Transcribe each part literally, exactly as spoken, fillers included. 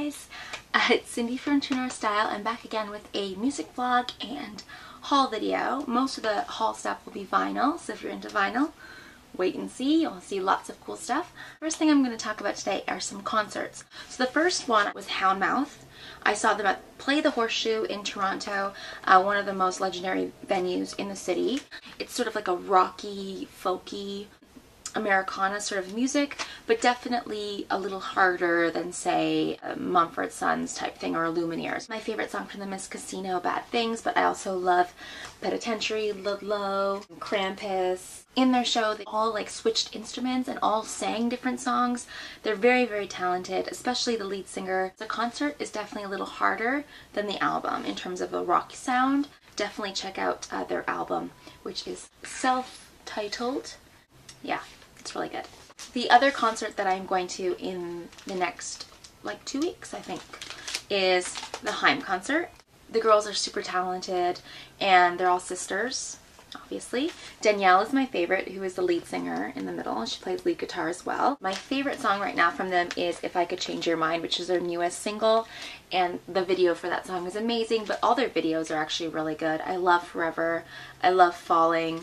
guys, uh, it's Cindy from True North Style. I'm back again with a music vlog and haul video. Most of the haul stuff will be vinyl, so if you're into vinyl, wait and see. You'll see lots of cool stuff. First thing I'm going to talk about today are some concerts. So the first one was Houndmouth. I saw them at Play the Horseshoe in Toronto, uh, one of the most legendary venues in the city. It's sort of like a rocky, folky, Americana sort of music, but definitely a little harder than, say, a Mumford Sons type thing or a Lumineers. My favorite song from them is Casino, Bad Things, but I also love Penitentiary, Ludlow, Krampus. In their show, they all like switched instruments and all sang different songs. They're very, very talented, especially the lead singer. The concert is definitely a little harder than the album in terms of the rock sound. Definitely check out uh, their album, which is self-titled. Yeah. It's really good. The other concert that I'm going to in the next like two weeks, I think, is the Haim concert. The girls are super talented and they're all sisters, obviously. Danielle is my favorite, who is the lead singer in the middle. She plays lead guitar as well. My favorite song right now from them is If I Could Change Your Mind, which is their newest single, and the video for that song is amazing, but all their videos are actually really good. I love Forever. I love Falling,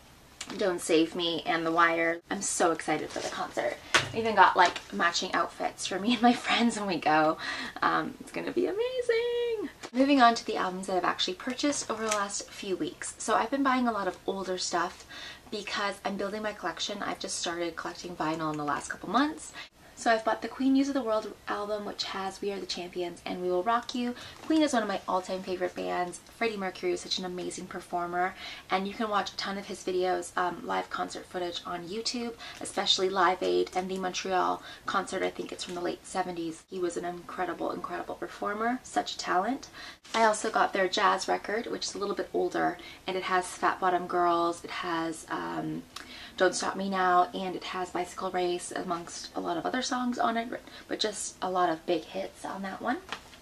Don't Save Me, and The Wire. I'm so excited for the concert. I even got like matching outfits for me and my friends when we go. Um, it's gonna be amazing. Moving on to the albums that I've actually purchased over the last few weeks. So I've been buying a lot of older stuff because I'm building my collection. I've just started collecting vinyl in the last couple months. So I've bought the Queen News of the World album, which has We Are the Champions and We Will Rock You. Queen is one of my all-time favorite bands. Freddie Mercury is such an amazing performer, and you can watch a ton of his videos, um, live concert footage on YouTube, especially Live Aid and the Montreal concert. I think it's from the late seventies. He was an incredible, incredible performer, such a talent. I also got their jazz record, which is a little bit older, and it has Fat Bottom Girls, it has um, Don't Stop Me Now, and it has Bicycle Race, amongst a lot of other songs on it, but just a lot of big hits on that one.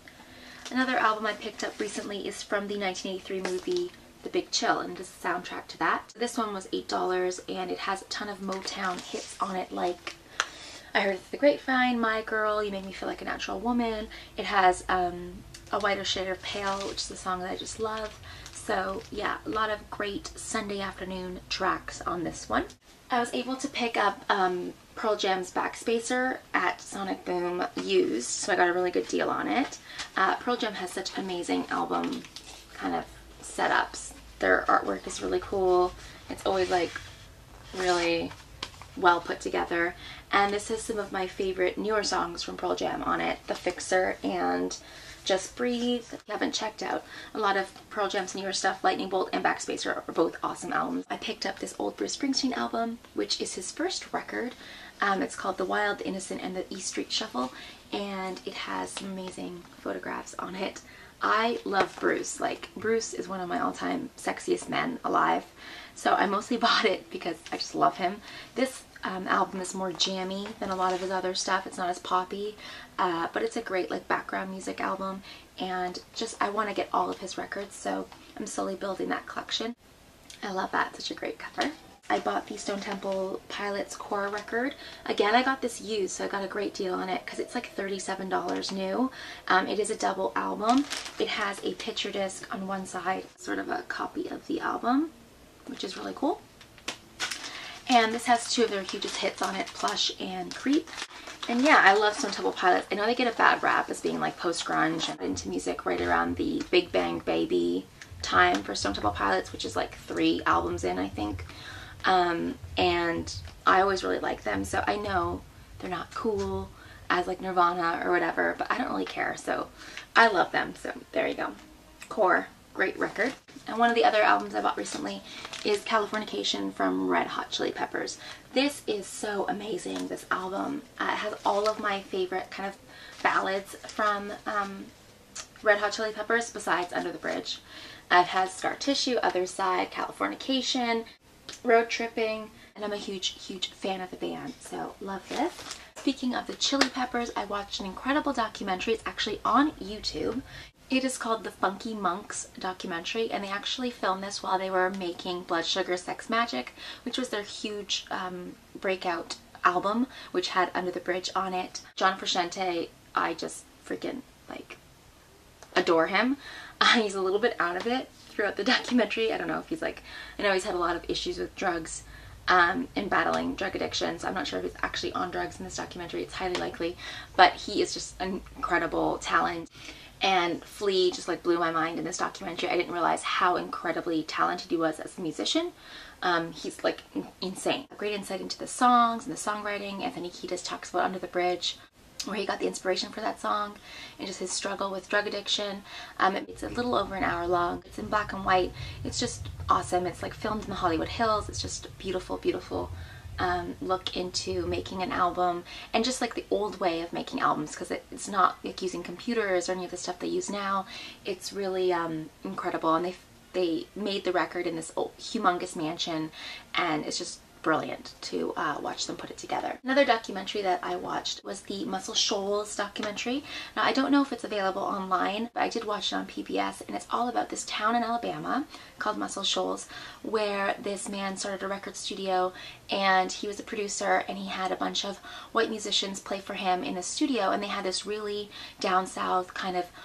Another album I picked up recently is from the nineteen eighty-three movie The Big Chill, and it is the soundtrack to that. This one was eight dollars, and it has a ton of Motown hits on it, like I Heard It the Grapevine, My Girl, You Make Me Feel Like a Natural Woman. It has um, A Whiter Shade of Pale, which is a song that I just love. So yeah, a lot of great Sunday afternoon tracks on this one. I was able to pick up um, Pearl Jam's Backspacer at Sonic Boom used, so I got a really good deal on it. Uh, Pearl Jam has such amazing album kind of setups. Their artwork is really cool. It's always like really well put together. And this has some of my favorite newer songs from Pearl Jam on it. The Fixer and Just Breathe. If you haven't checked out a lot of Pearl Jam's newer stuff, Lightning Bolt and Backspacer are both awesome albums. I picked up this old Bruce Springsteen album, which is his first record. Um, it's called The Wild, the Innocent, and the East Street Shuffle, and it has some amazing photographs on it. I love Bruce. Like, Bruce is one of my all-time sexiest men alive, so I mostly bought it because I just love him. This Um, album is more jammy than a lot of his other stuff. It's not as poppy, uh, but it's a great like background music album, and just I want to get all of his records, so I'm slowly building that collection. I love that. Such a great cover. I bought the Stone Temple Pilots Core record. Again, I got this used, so I got a great deal on it because it's like thirty-seven dollars new. Um, it is a double album. It has a picture disc on one side, sort of a copy of the album, which is really cool. And this has two of their hugest hits on it, Plush and Creep. And yeah, I love Stone Temple Pilots. I know they get a bad rap as being like post-grunge and into music right around the Big Bang Baby time for Stone Temple Pilots, which is like three albums in, I think. Um, and I always really like them, so I know they're not cool as like Nirvana or whatever, but I don't really care, so I love them. So there you go. Core. Great record. And one of the other albums I bought recently is Californication from Red Hot Chili Peppers. This is so amazing, this album. Uh, it has all of my favorite kind of ballads from um, Red Hot Chili Peppers besides Under the Bridge. Uh, it has Scar Tissue, Other Side, Californication, Road Tripping, and I'm a huge, huge fan of the band, so love this. Speaking of the Chili Peppers, I watched an incredible documentary. It's actually on YouTube. It is called the Funky Monks documentary, and they actually filmed this while they were making Blood Sugar Sex Magic, which was their huge um, breakout album, which had Under the Bridge on it. John Frusciante, I just freaking like adore him. Uh, he's a little bit out of it throughout the documentary. I don't know if he's like, I know he's had a lot of issues with drugs um, and battling drug addiction, so I'm not sure if he's actually on drugs in this documentary. It's highly likely, but he is just an incredible talent. And Flea just like blew my mind in this documentary. I didn't realize how incredibly talented he was as a musician. Um, he's like insane. Great insight into the songs and the songwriting. Anthony Kiedis talks about Under the Bridge, where he got the inspiration for that song, and just his struggle with drug addiction. Um, it's a little over an hour long. It's in black and white. It's just awesome. It's like filmed in the Hollywood Hills. It's just beautiful, beautiful um, look into making an album, and just like the old way of making albums, because it, it's not like using computers or any of the stuff they use now. It's really um, incredible, and they they made the record in this old, humongous mansion, and it's just brilliant to uh, watch them put it together. Another documentary that I watched was the Muscle Shoals documentary. Now, I don't know if it's available online, but I did watch it on P B S, and it's all about this town in Alabama called Muscle Shoals, where this man started a record studio, and he was a producer, and he had a bunch of white musicians play for him in a studio, and they had this really down south kind of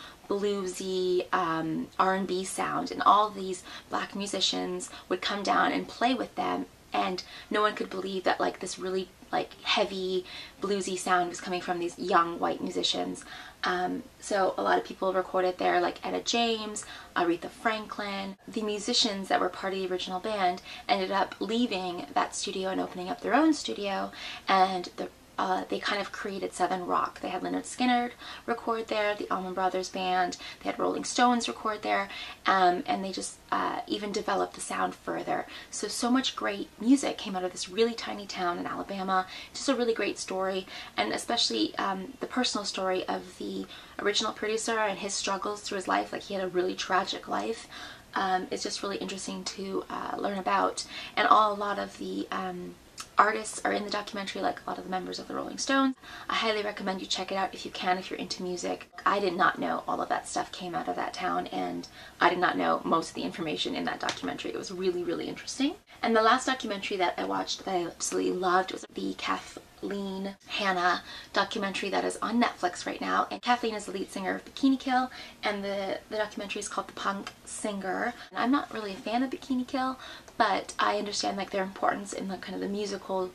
bluesy um, R and B sound, and all these black musicians would come down and play with them, and no one could believe that like this really like heavy bluesy sound was coming from these young white musicians. Um, so a lot of people recorded there, like Etta James, Aretha Franklin. The musicians that were part of the original band ended up leaving that studio and opening up their own studio, and the Uh, they kind of created Southern rock. They had Lynyrd Skynyrd record there, the Allman Brothers Band, they had Rolling Stones record there, um, and they just uh, even developed the sound further. So, so much great music came out of this really tiny town in Alabama. Just a really great story, and especially um, the personal story of the original producer and his struggles through his life. Like, he had a really tragic life. Um, it's just really interesting to uh, learn about, and all, a lot of the um, artists are in the documentary, like a lot of the members of the Rolling Stones. I highly recommend you check it out if you can, if you're into music. I did not know all of that stuff came out of that town, and I did not know most of the information in that documentary. It was really, really interesting. And the last documentary that I watched that I absolutely loved was the Kathleen Hanna documentary that is on Netflix right now. And Kathleen is the lead singer of Bikini Kill, and the, the documentary is called The Punk Singer. And I'm not really a fan of Bikini Kill, but I understand like their importance in the kind of the musical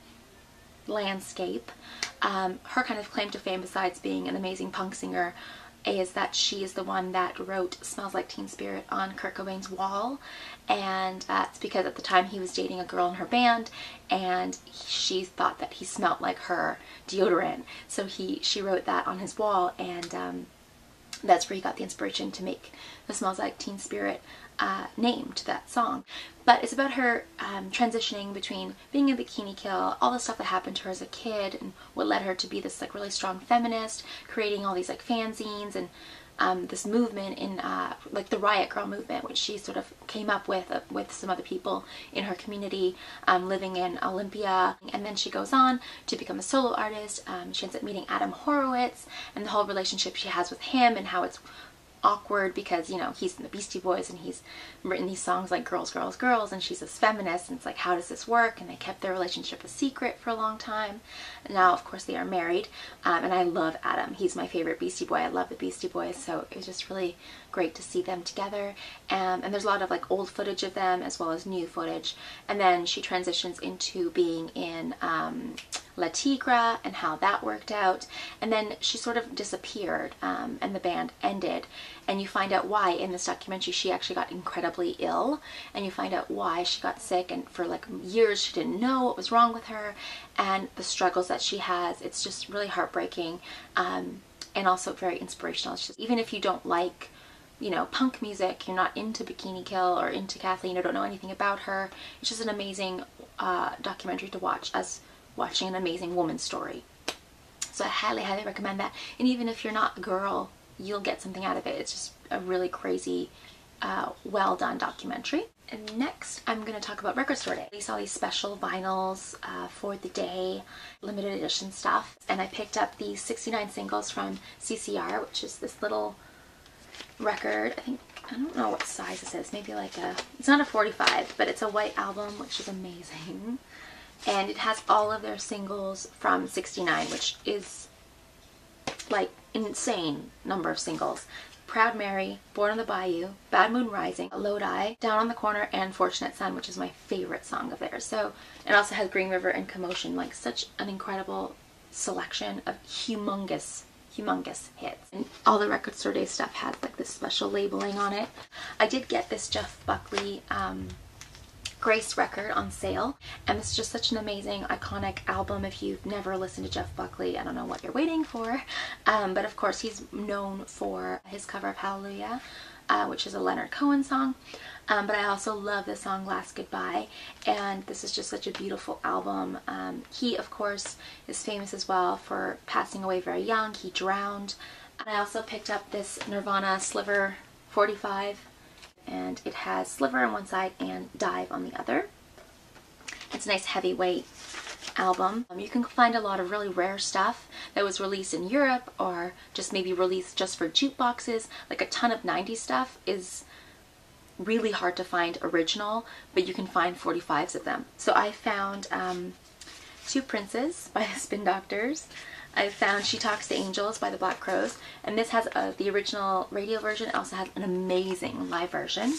landscape. Um, her kind of claim to fame, besides being an amazing punk singer, is that she is the one that wrote Smells Like Teen Spirit on Kurt Cobain's wall, and uh, it's because at the time he was dating a girl in her band, and she thought that he smelled like her deodorant, so he she wrote that on his wall, and um, that's where he got the inspiration to make the Smells Like Teen Spirit uh, name to that song. But it's about her um, transitioning between being a Bikini Kill, all the stuff that happened to her as a kid, and what led her to be this like really strong feminist, creating all these like fanzines and um, this movement in uh, like the Riot Girl movement, which she sort of came up with uh, with some other people in her community, um, living in Olympia. And then she goes on to become a solo artist. Um, she ends up meeting Adam Horowitz, and the whole relationship she has with him, and how it's awkward because, you know, he's in the Beastie Boys and he's written these songs like Girls, Girls, Girls, and she's this feminist, and it's like, how does this work? And they kept their relationship a secret for a long time. And now, of course, they are married, um, and I love Adam. He's my favorite Beastie Boy. I love the Beastie Boys, so it was just really great to see them together. Um, and there's a lot of like old footage of them as well as new footage. And then she transitions into being in um, La Tigra and how that worked out. And then she sort of disappeared, um, and the band ended. And you find out why in this documentary. She actually got incredibly ill, and you find out why she got sick, and for like years she didn't know what was wrong with her and the struggles that she has. It's just really heartbreaking, um, and also very inspirational. It's just, even if you don't like, you know, punk music, you're not into Bikini Kill or into Kathleen or don't know anything about her, it's just an amazing uh, documentary to watch, as watching an amazing woman's story. So I highly, highly recommend that. And even if you're not a girl, you'll get something out of it. It's just a really crazy, uh, well done documentary. And next, I'm going to talk about Record Store Day. I saw these special vinyls uh, for the day, limited edition stuff. And I picked up these sixty-nine singles from C C R, which is this little record. I think, I don't know what size this is. Maybe like a, it's not a forty-five, but it's a white album, which is amazing. And it has all of their singles from sixty-nine, which is like insane number of singles. Proud Mary, Born on the Bayou, Bad Moon Rising, Lodi, Down on the Corner, and Fortunate Son, which is my favorite song of theirs. So it also has Green River and Commotion, like such an incredible selection of humongous, humongous hits. And all the Record Store Day stuff has like this special labeling on it. I did get this Jeff Buckley um, Grace record on sale, and it's just such an amazing, iconic album. If you've never listened to Jeff Buckley, I don't know what you're waiting for, um, but of course he's known for his cover of Hallelujah, uh, which is a Leonard Cohen song, um, but I also love the song Last Goodbye, and this is just such a beautiful album. Um, he, of course, is famous as well for passing away very young. He drowned. And I also picked up this Nirvana Sliver forty-five, and it has Sliver on one side and Dive on the other. It's a nice heavyweight album. Um, you can find a lot of really rare stuff that was released in Europe or just maybe released just for jukeboxes. Like a ton of nineties stuff is really hard to find original, but you can find forty-fives of them. So I found um, Two Princes by the Spin Doctors. I found She Talks to Angels by the Black Crowes, and this has uh, the original radio version. It also has an amazing live version.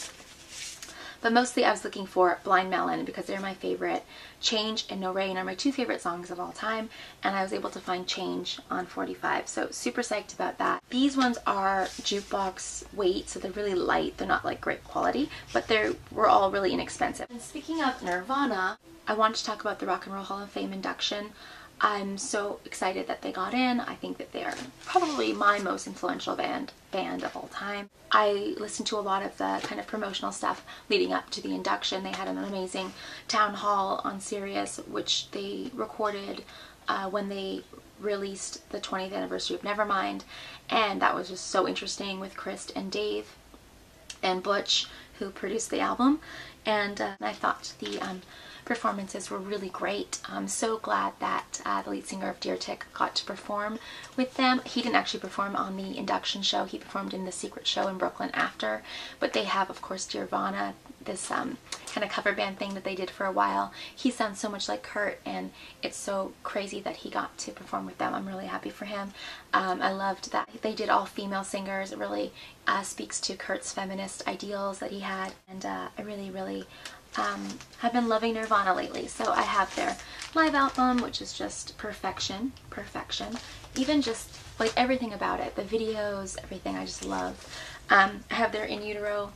But mostly I was looking for Blind Melon because they're my favorite. Change and No Rain are my two favorite songs of all time, and I was able to find Change on forty-five, so super psyched about that. These ones are jukebox weight, so they're really light. They're not like great quality, but they were all really inexpensive. And speaking of Nirvana, I wanted to talk about the Rock and Roll Hall of Fame induction. I'm so excited that they got in. I think that they are probably my most influential band band of all time. I listened to a lot of the kind of promotional stuff leading up to the induction. They had an amazing town hall on Sirius, which they recorded uh, when they released the twentieth anniversary of Nevermind, and that was just so interesting with Chris and Dave and Butch, who produced the album. And uh, I thought the um, performances were really great. I'm so glad that uh, the lead singer of Deer Tick got to perform with them. He didn't actually perform on the induction show. He performed in the secret show in Brooklyn after. But they have, of course, Nirvana, this um, kind of cover band thing that they did for a while. He sounds so much like Kurt, and it's so crazy that he got to perform with them. I'm really happy for him. Um, I loved that they did all female singers. It really uh, speaks to Kurt's feminist ideals that he had, and uh, I really, really Um, I've been loving Nirvana lately. So I have their live album, which is just perfection, perfection. Even just like everything about it, the videos, everything, I just love. Um, I have their In Utero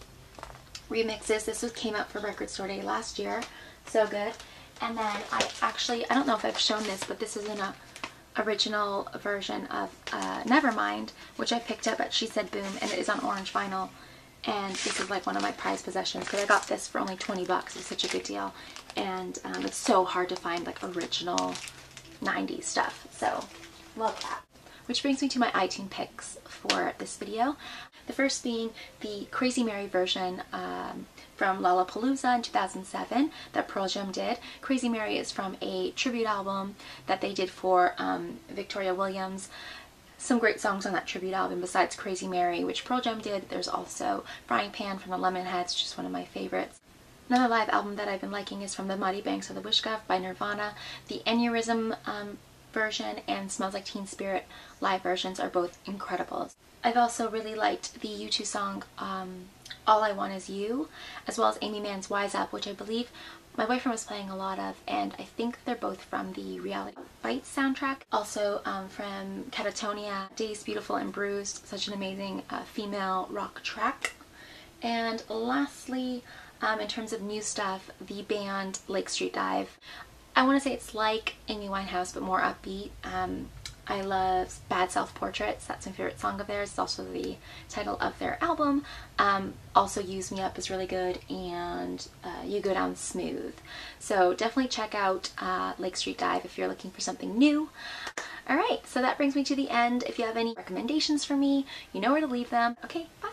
remixes. This was, came out for Record Store Day last year. So good. And then I actually, I don't know if I've shown this, but this is in a original version of uh, Nevermind, which I picked up at She Said Boom, and it is on orange vinyl. And this is like one of my prized possessions because I got this for only twenty bucks. It's such a good deal. And um, it's so hard to find like original nineties stuff. So love that. Which brings me to my iTunes picks for this video. The first being the Crazy Mary version um, from Lollapalooza in two thousand seven that Pearl Jam did. Crazy Mary is from a tribute album that they did for um, Victoria Williams. Some great songs on that tribute album besides Crazy Mary, which Pearl Jam did. There's also Frying Pan from the Lemonheads, which is one of my favorites. Another live album that I've been liking is from the Muddy Banks of the Wishkaf by Nirvana. The Aneurysm um, version and Smells Like Teen Spirit live versions are both incredible. I've also really liked the U two song um, All I Want Is You, as well as Amy Mann's Wise Up, which I believe my boyfriend was playing a lot of, and I think they're both from the Reality Bites soundtrack. Also um, from Catatonia, Days Beautiful and Bruised, such an amazing uh, female rock track. And lastly, um, in terms of new stuff, the band Lake Street Dive. I want to say it's like Amy Winehouse, but more upbeat. Um, I love Bad Self Portraits. That's my favorite song of theirs. It's also the title of their album. Um, also Use Me Up is really good, and uh, You Go Down Smooth. So definitely check out uh, Lake Street Dive if you're looking for something new. Alright, so that brings me to the end. If you have any recommendations for me, you know where to leave them. Okay, bye!